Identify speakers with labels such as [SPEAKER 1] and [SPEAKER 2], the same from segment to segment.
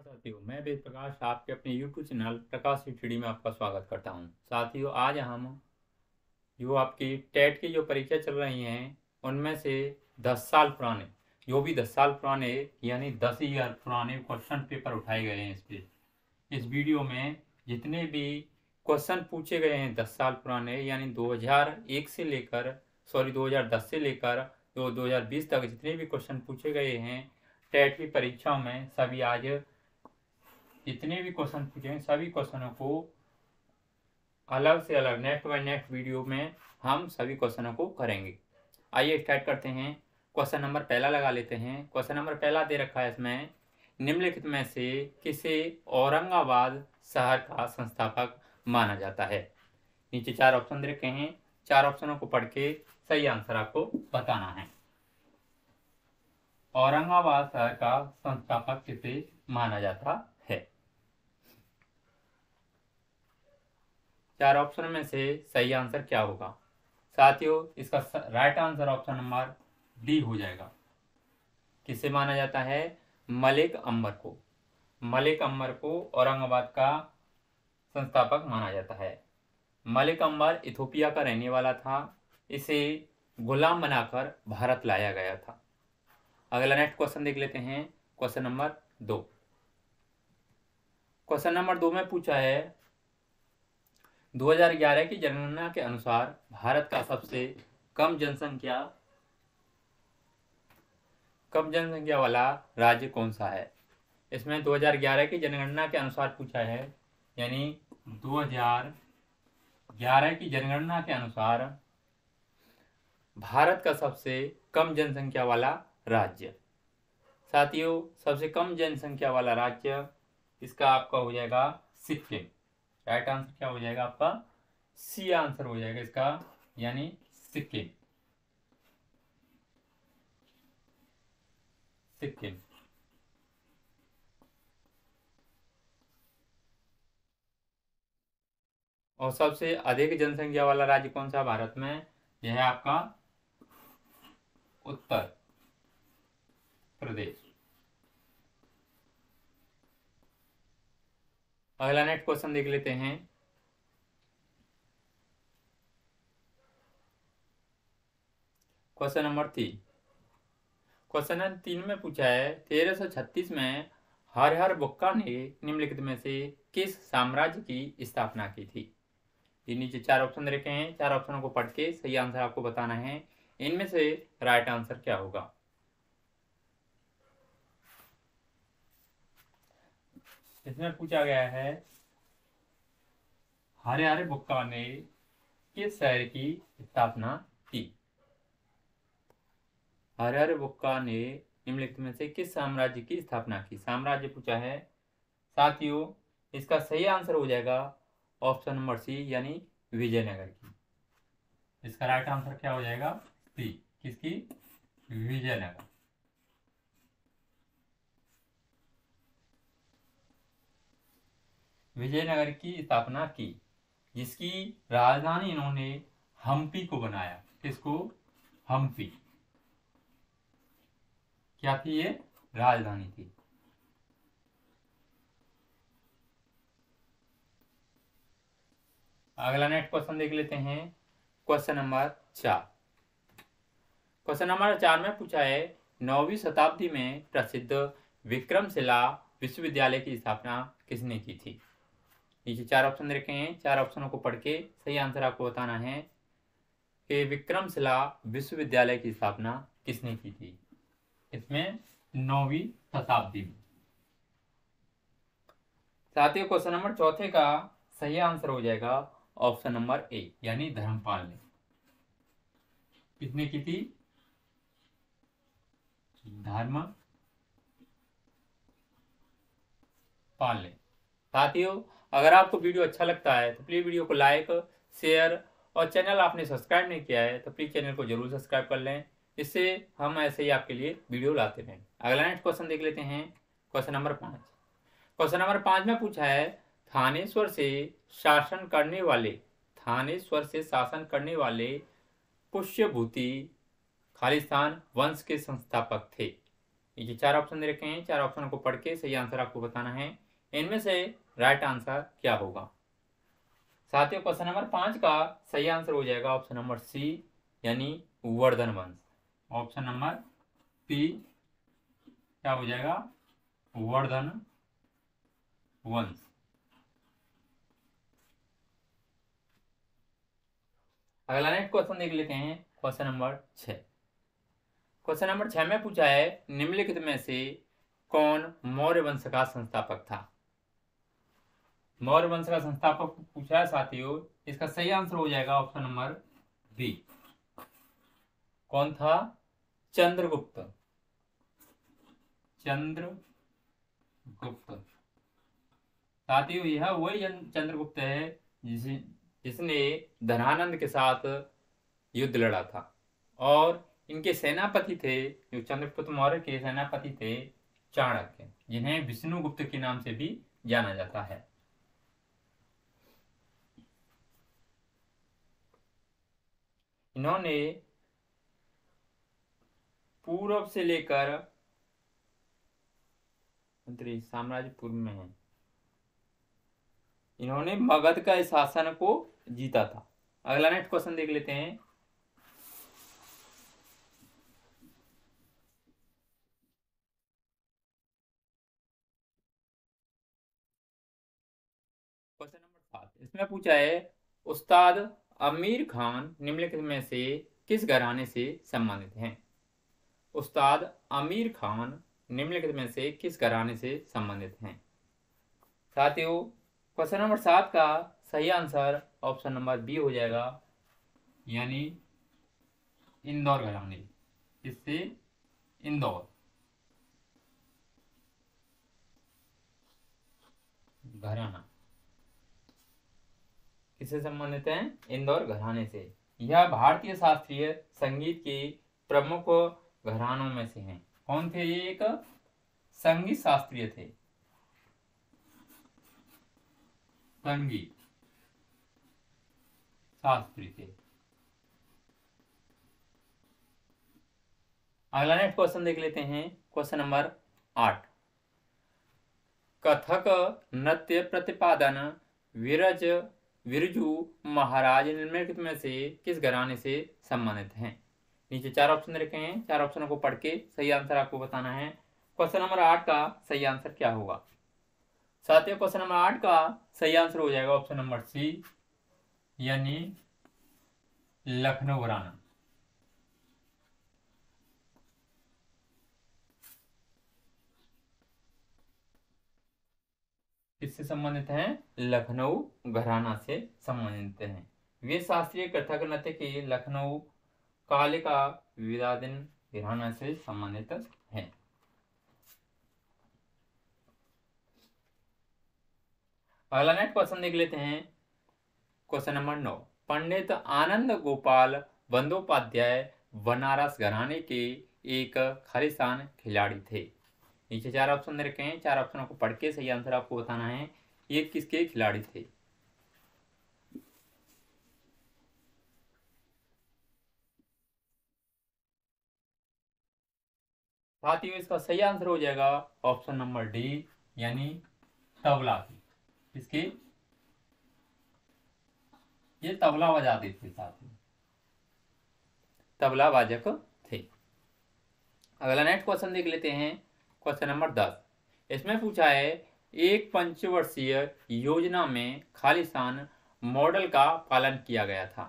[SPEAKER 1] साथियों, मैं वेद प्रकाश आपके अपने YouTube चैनल प्रकाश स्टडी में आपका स्वागत करता हूं। साथियों, आज हम जो आपकी टेट की जो परीक्षा चल रही हैं उनमें से 10 साल पुराने, जो भी 10 साल पुराने यानी 10 ईयर पुराने क्वेश्चन पेपर उठाए गए हैं इस वीडियो में जितने भी क्वेश्चन पूछे गए हैं 10 साल पुराने यानी 2001 से लेकर 2010 से लेकर 2020 तक जितने भी क्वेश्चन पूछे गए हैं टेट की परीक्षाओं में सभी आज जितने भी क्वेश्चन पूछे हैं सभी क्वेश्चनों को अलग से अलग नेक्स्ट बाय नेक्स्ट वीडियो में हम सभी क्वेश्चनों को करेंगे। आइए स्टार्ट करते हैं। क्वेश्चन नंबर पहला लगा लेते हैं। क्वेश्चन नंबर पहला दे रखा है इसमें, निम्नलिखित में से किसे औरंगाबाद शहर का संस्थापक माना जाता है। नीचे 4 ऑप्शन दे रखे हैं, 4 ऑप्शनों को पढ़ के सही आंसर आपको बताना है। औरंगाबाद शहर का संस्थापक किसे माना जाता है। 4 ऑप्शन में से सही आंसर क्या होगा। साथियों, इसका right answer option number D हो जाएगा। किसे माना जाता है? मलिक अंबर को। मलिक अंबर को औरंगाबाद का संस्थापक माना जाता है। मलिक अंबर इथोपिया का रहने वाला था। इसे गुलाम बनाकर भारत लाया गया था। अगला नेक्स्ट क्वेश्चन देख लेते हैं। Question number 2। क्वेश्चन नंबर 2 में पूछा है 2011 की जनगणना के अनुसार भारत का सबसे कम जनसंख्या वाला राज्य कौन सा है। इसमें 2011 की जनगणना के अनुसार पूछा है, यानी 2011 की जनगणना के अनुसार भारत का सबसे कम जनसंख्या वाला राज्य। साथियों, सबसे कम जनसंख्या वाला राज्य इसका आपका हो जाएगा सिक्किम। राइट आंसर क्या हो जाएगा आपका? सी आंसर हो जाएगा इसका, यानी सिक्किम। सिक्किम। और सबसे अधिक जनसंख्या वाला राज्य कौन सा भारत में? यह है आपका उत्तर प्रदेश। अगला नेक्स्ट क्वेश्चन देख लेते हैं। Question number 3। क्वेश्चन नंबर 3 में पूछा है 1336 में हरिहर बुक्का ने निम्नलिखित में से किस साम्राज्य की स्थापना की थी। ये नीचे 4 ऑप्शन रखे हैं, 4 ऑप्शनों को पढ़ के सही आंसर आपको बताना है। इनमें से राइट आंसर क्या होगा। इसमें पूछा गया है हरिहर बुक्का ने किस शहर की स्थापना की। हरिहर बुक्का ने निम्नलिखित में से किस साम्राज्य की स्थापना की। साम्राज्य पूछा है। साथियों, इसका सही आंसर हो जाएगा ऑप्शन नंबर सी, यानी विजयनगर की। इसका राइट आंसर क्या हो जाएगा? सी। किसकी? विजयनगर। विजयनगर की स्थापना की, जिसकी राजधानी इन्होंने हम्पी को बनाया। किसको? हम्पी। क्या थी ये? राजधानी थी। अगला नेक्स्ट क्वेश्चन देख लेते हैं। Question number 4। क्वेश्चन नंबर 4 में पूछा है 9वीं शताब्दी में प्रसिद्ध विक्रमशिला विश्वविद्यालय की स्थापना किसने की थी। नीचे 4 ऑप्शन रखे हैं, 4 ऑप्शनों को पढ़ के सही आंसर आपको बताना है कि विक्रमशिला विश्वविद्यालय की स्थापना किसने की थी। इसमें 9वीं शताब्दी में। साथियों, क्वेश्चन नंबर 4 का सही आंसर हो जाएगा ऑप्शन नंबर ए, यानी धर्मपाल ने। किसने की थी? धर्मपाल ने। साथियों, अगर आपको वीडियो अच्छा लगता है तो प्लीज वीडियो को लाइक, शेयर और चैनल आपने सब्सक्राइब नहीं किया है तो प्लीज चैनल को जरूर सब्सक्राइब कर लें। इससे हम ऐसे ही आपके लिए वीडियो लाते रहें। अगला नेक्स्ट क्वेश्चन देख लेते हैं। Question number 5। क्वेश्चन नंबर 5 में पूछा है थानेश्वर से शासन करने वाले पुष्यभूति खालिस्तान वंश के संस्थापक थे। ये 4 ऑप्शन दे रखे हैं, 4 ऑप्शनों को पढ़ के सही आंसर आपको बताना है। इनमें से राइट आंसर क्या होगा। साथियों क्वेश्चन नंबर 5 का सही आंसर हो जाएगा ऑप्शन नंबर सी, यानी वर्धन वंश। ऑप्शन नंबर पी क्या हो जाएगा, वर्धन वंश। अगला नेक्स्ट क्वेश्चन देख लेते हैं, क्वेश्चन नंबर 6। क्वेश्चन नंबर 6 में पूछा है निम्नलिखित में से कौन मौर्य वंश का संस्थापक था। मौर्य वंश का संस्थापक पूछा है साथियों, इसका सही आंसर हो जाएगा ऑप्शन नंबर बी। कौन था, चंद्रगुप्त। चंद्रगुप्त साथियों, यह वही चंद्रगुप्त है जिसने धनानंद के साथ युद्ध लड़ा था, और इनके सेनापति थे, जो चंद्रगुप्त मौर्य के सेनापति थे, चाणक्य, जिन्हें विष्णुगुप्त के नाम से भी जाना जाता है। इन्होंने पूर्व से लेकर साम्राज्यपुर में है, इन्होंने मगध का शासन को जीता था। अगला नेक्स्ट क्वेश्चन देख लेते हैं। क्वेश्चन नंबर 7, इसमें पूछा है उस्ताद आमिर खान निम्नलिखित में से किस घराने से संबंधित हैं। उस्ताद आमिर खान निम्नलिखित में से किस घराने से संबंधित हैं। साथियों क्वेश्चन नंबर 7 का सही आंसर ऑप्शन नंबर बी हो जाएगा, यानी इंदौर घराने। इससे इंदौर घराना किससे संबंधित है, इंदौर घराने से। यह भारतीय शास्त्रीय संगीत के प्रमुख घरानों में से हैं। कौन थे ये, एक संगीत शास्त्रीय थे, संगीत शास्त्री थे। अगला नेक्स्ट क्वेश्चन देख लेते हैं, क्वेश्चन नंबर 8। कथक नृत्य प्रतिपादन विरजू महाराज निम्नलिखित में से किस घराने से संबंधित हैं। नीचे 4 ऑप्शन रखे हैं, 4 ऑप्शनों को पढ़ के सही आंसर आपको बताना है। क्वेश्चन नंबर 8 का सही आंसर क्या होगा। साथियों क्वेश्चन नंबर 8 का सही आंसर हो जाएगा ऑप्शन नंबर सी, यानी लखनऊ घराना। किससे संबंधित हैं, लखनऊ घराना से संबंधित हैं। वे शास्त्रीय कथक नृत्य के लखनऊ कालिका विवादिन घराना से संबंधित हैं। अगला नेक्स्ट क्वेश्चन देख लेते हैं, क्वेश्चन नंबर 9। पंडित आनंद गोपाल बंदोपाध्याय बनारस घराने के एक खालिस्तान खिलाड़ी थे। नीचे 4 ऑप्शन दे रखे हैं, 4 ऑप्शनों को पढ़ के सही आंसर आपको बताना है, ये किसके खिलाड़ी थे। साथियों इसका सही आंसर हो जाएगा ऑप्शन नंबर डी, यानी तबला की। किसकी, ये तबला बजाते थे साथियों, तबला वादक थे। अगला नेक्स्ट क्वेश्चन देख लेते हैं, क्वेश्चन नंबर 10। इसमें पूछा है एक पंचवर्षीय योजना में खालिस्तान मॉडल का पालन किया गया था।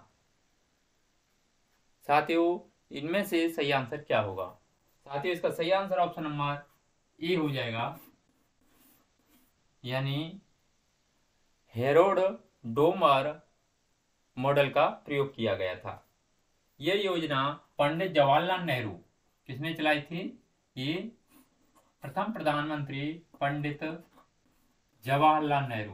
[SPEAKER 1] साथियों इनमें से सही आंसर क्या होगा। साथियों इसका सही आंसर ऑप्शन नंबर ए हो जाएगा, यानी हेरोड डोमर मॉडल का प्रयोग किया गया था। यह योजना पंडित जवाहरलाल नेहरू किसने चलाई थी, ये प्रथम प्रधानमंत्री पंडित जवाहरलाल नेहरू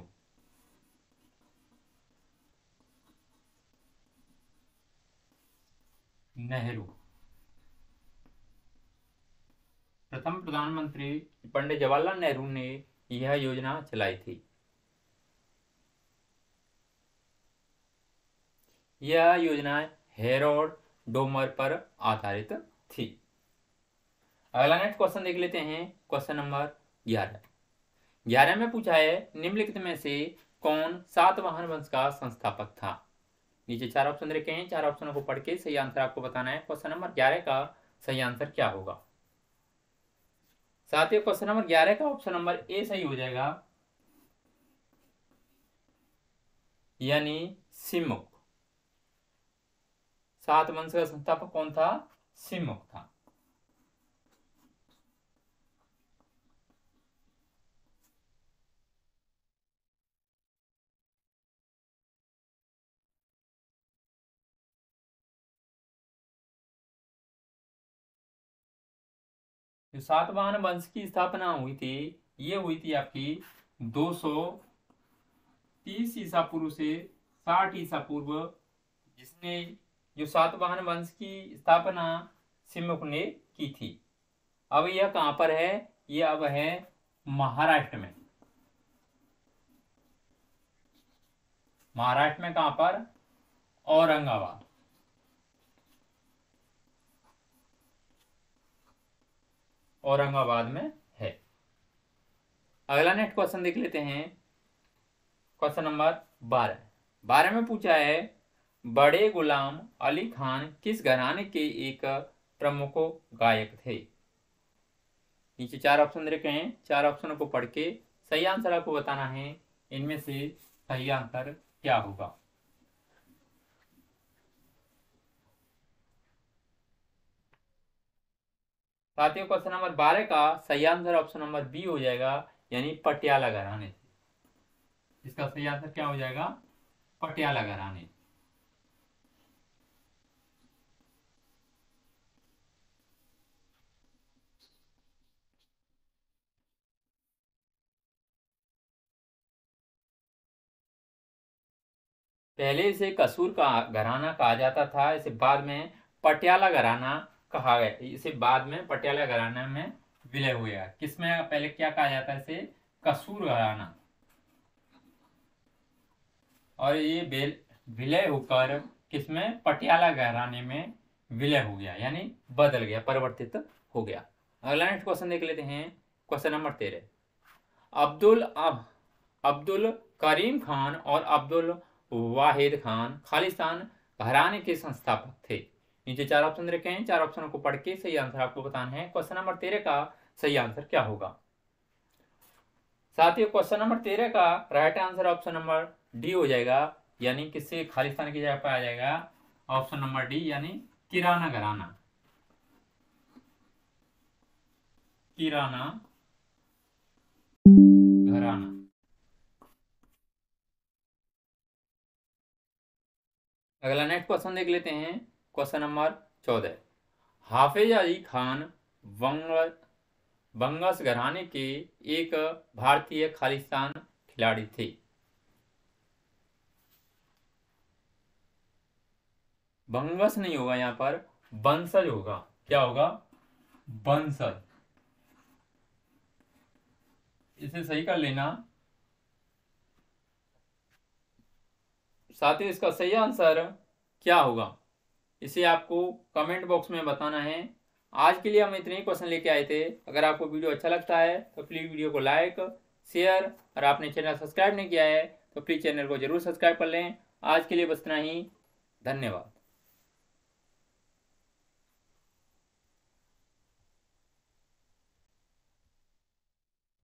[SPEAKER 1] प्रथम प्रधानमंत्री पंडित जवाहरलाल नेहरू ने यह योजना चलाई थी। यह योजना हेरोड डोमर पर आधारित थी। अगला नेक्स्ट क्वेश्चन देख लेते हैं। क्वेश्चन नंबर 11 में पूछा है निम्नलिखित में से कौन सातवाहन वंश का संस्थापक था। नीचे 4 ऑप्शन रखे हैं, 4 ऑप्शनों को पढ़ के सही आंसर आपको बताना है। क्वेश्चन नंबर 11 का सही आंसर क्या होगा। साथ ही क्वेश्चन नंबर 11 का ऑप्शन नंबर ए सही हो जाएगा, यानी सिमुक। सात वंश का संस्थापक कौन था? सिमुक था। जो सातवाहन वंश की स्थापना हुई थी, ये हुई थी आपकी 230 ईसा पूर्व से 60 ईसा पूर्व, जिसने जो सातवाहन वंश की स्थापना सिमुक ने की थी। अब यह कहां पर है? ये अब है महाराष्ट्र में। महाराष्ट्र में कहां पर? औरंगाबाद। औरंगाबाद में है। अगला नेक्स्ट क्वेश्चन देख लेते हैं। क्वेश्चन नंबर 12 में पूछा है बड़े गुलाम अली खान किस घराने के एक प्रमुख गायक थे। नीचे 4 ऑप्शन रखे हैं, 4 ऑप्शनों को पढ़ के सही आंसर आपको बताना है। इनमें से सही आंसर क्या होगा। साथियों क्वेश्चन नंबर 12 का सही आंसर ऑप्शन नंबर बी हो जाएगा, यानी पटियाला घराने। इसका सही आंसर क्या हो जाएगा? पटियाला घराने। पहले इसे कसूर का घराना कहा जाता था, इसे बाद में पटियाला घराना कहा गया। इसे बाद में पटियाला घराना में विलय हुआ। किसमें पहले क्या कहा जाता है? इसे कसूर घराना, और ये विलय होकर किसमें? पटियाला घराने में विलय हो गया, यानी बदल गया, परिवर्तित हो गया। अगला नेक्स्ट क्वेश्चन देख लेते हैं। Question number 13। अब्दुल करीम खान और अब्दुल वाहिद खान खालिस्तान घराने के संस्थापक थे। नीचे 4 ऑप्शन रखे हैं, 4 ऑप्शनों को पढ़ के सही आंसर आपको बताना है। क्वेश्चन नंबर 13 का सही आंसर क्या होगा। साथियों क्वेश्चन नंबर 13 का right answer option number D हो जाएगा, यानी किससे खालिस्तान की जगह पर आ जाएगा ऑप्शन नंबर डी, यानी किराना घराना। किराना घराना। अगला नेक्स्ट क्वेश्चन देख लेते हैं। Question number 14। हाफिज अली खान बंगस घराने के एक भारतीय खालिस्तान खिलाड़ी थे। बंगस नहीं होगा, यहां पर बंसज होगा। क्या होगा? बंसज। इसे सही कर लेना। साथ ही इसका सही आंसर क्या होगा, इसे आपको कमेंट बॉक्स में बताना है। आज के लिए हम इतने ही क्वेश्चन लेके आए थे। अगर आपको वीडियो अच्छा लगता है तो प्लीज़ वीडियो को लाइक, शेयर, और आपने चैनल सब्सक्राइब नहीं किया है तो प्लीज़ चैनल को जरूर सब्सक्राइब कर लें। आज के लिए बस इतना ही। धन्यवाद।